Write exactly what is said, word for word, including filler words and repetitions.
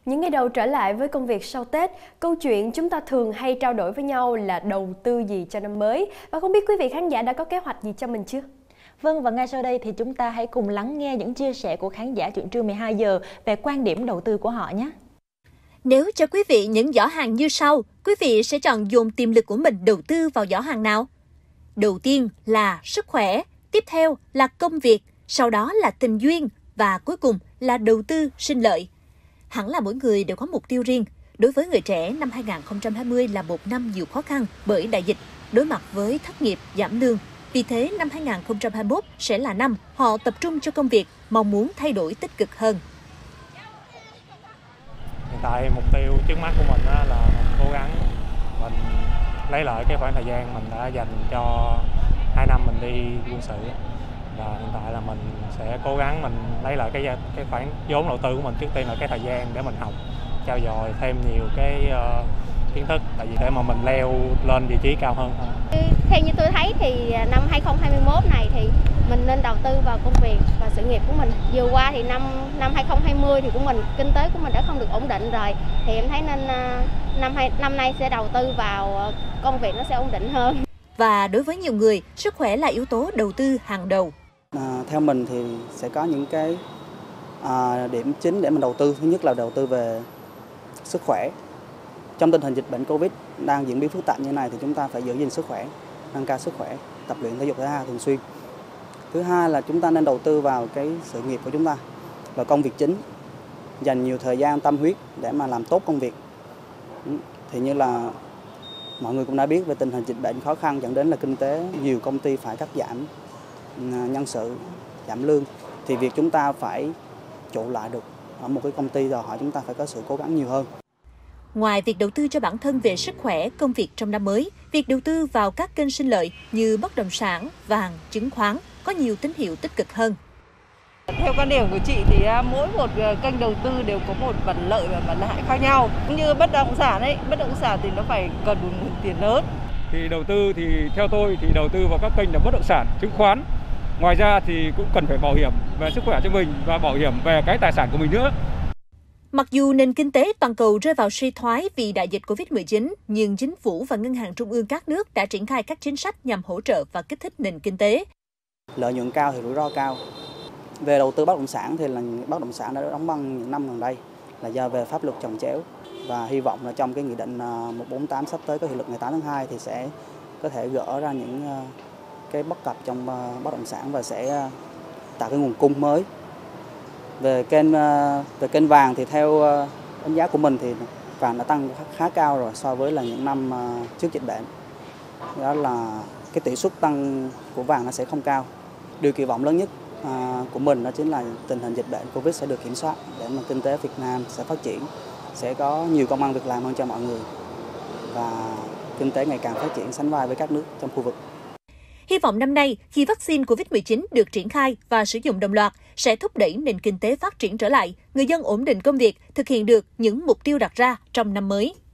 Những ngày đầu trở lại với công việc sau Tết, câu chuyện chúng ta thường hay trao đổi với nhau là đầu tư gì cho năm mới. Và không biết quý vị khán giả đã có kế hoạch gì cho mình chưa? Vâng, và ngay sau đây thì chúng ta hãy cùng lắng nghe những chia sẻ của khán giả chuyện trưa mười hai giờ về quan điểm đầu tư của họ nhé. Nếu cho quý vị những giỏ hàng như sau, quý vị sẽ chọn dồn tiềm lực của mình đầu tư vào giỏ hàng nào? Đầu tiên là sức khỏe, tiếp theo là công việc, sau đó là tình duyên và cuối cùng là đầu tư sinh lợi. Hẳn là mỗi người đều có mục tiêu riêng. Đối với người trẻ, năm hai không hai không là một năm nhiều khó khăn bởi đại dịch, đối mặt với thất nghiệp, giảm lương. Vì thế, năm hai không hai mốt sẽ là năm họ tập trung cho công việc, mong muốn thay đổi tích cực hơn. Hiện tại mục tiêu trước mắt của mình là mình cố gắng mình lấy lại cái khoảng thời gian mình đã dành cho hai năm mình đi quân sự. Và hiện tại là mình sẽ cố gắng mình lấy lại cái cái khoản vốn đầu tư của mình, trước tiên là cái thời gian để mình học, trau dồi thêm nhiều cái uh, kiến thức, tại vì để mà mình leo lên vị trí cao hơn. Theo như tôi thấy thì năm hai không hai mốt này thì mình nên đầu tư vào công việc và sự nghiệp của mình. Vừa qua thì năm năm hai không hai không thì của mình kinh tế của mình đã không được ổn định rồi, thì em thấy nên năm hai năm nay sẽ đầu tư vào công việc, nó sẽ ổn định hơn. Và đối với nhiều người, sức khỏe là yếu tố đầu tư hàng đầu. À, theo mình thì sẽ có những cái à, điểm chính để mình đầu tư. Thứ nhất là đầu tư về sức khỏe. Trong tình hình dịch bệnh Covid đang diễn biến phức tạp như này thì chúng ta phải giữ gìn sức khỏe, nâng cao sức khỏe, tập luyện thể dục thể thao thường xuyên. Thứ hai là chúng ta nên đầu tư vào cái sự nghiệp của chúng ta, vào công việc chính, dành nhiều thời gian tâm huyết để mà làm tốt công việc. Thì như là mọi người cũng đã biết về tình hình dịch bệnh khó khăn dẫn đến là kinh tế nhiều công ty phải cắt giảm nhân sự, giảm lương, thì việc chúng ta phải trụ lại được ở một cái công ty đòi hỏi chúng ta phải có sự cố gắng nhiều hơn. Ngoài việc đầu tư cho bản thân về sức khỏe, công việc trong năm mới, việc đầu tư vào các kênh sinh lợi như bất động sản, vàng, chứng khoán có nhiều tín hiệu tích cực hơn. Theo quan điểm của chị thì mỗi một kênh đầu tư đều có một mặt lợi và mặt hại khác nhau. Như bất động sản ấy, bất động sản thì nó phải cần một nguồn tiền lớn. Thì đầu tư thì theo tôi thì đầu tư vào các kênh là bất động sản, chứng khoán. Ngoài ra thì cũng cần phải bảo hiểm về sức khỏe cho mình và bảo hiểm về cái tài sản của mình nữa. Mặc dù nền kinh tế toàn cầu rơi vào suy thoái vì đại dịch Covid mười chín, nhưng chính phủ và ngân hàng trung ương các nước đã triển khai các chính sách nhằm hỗ trợ và kích thích nền kinh tế. Lợi nhuận cao thì rủi ro cao. Về đầu tư bất động sản thì là bất động sản đã đóng băng những năm gần đây là do về pháp luật chồng chéo, và hy vọng là trong cái nghị định một bốn tám sắp tới có hiệu lực ngày tám tháng hai thì sẽ có thể gỡ ra những cái bất cập trong bất động sản và sẽ tạo cái nguồn cung mới. Về kênh về kênh vàng thì theo đánh giá của mình thì vàng đã tăng khá cao rồi so với là những năm trước dịch bệnh. Đó là cái tỷ suất tăng của vàng nó sẽ không cao. Điều kỳ vọng lớn nhất của mình đó chính là tình hình dịch bệnh Covid sẽ được kiểm soát để mà kinh tế Việt Nam sẽ phát triển, sẽ có nhiều công ăn việc làm hơn cho mọi người và kinh tế ngày càng phát triển sánh vai với các nước trong khu vực. Hy vọng năm nay, khi vaccine Covid mười chín được triển khai và sử dụng đồng loạt, sẽ thúc đẩy nền kinh tế phát triển trở lại, người dân ổn định công việc, thực hiện được những mục tiêu đặt ra trong năm mới.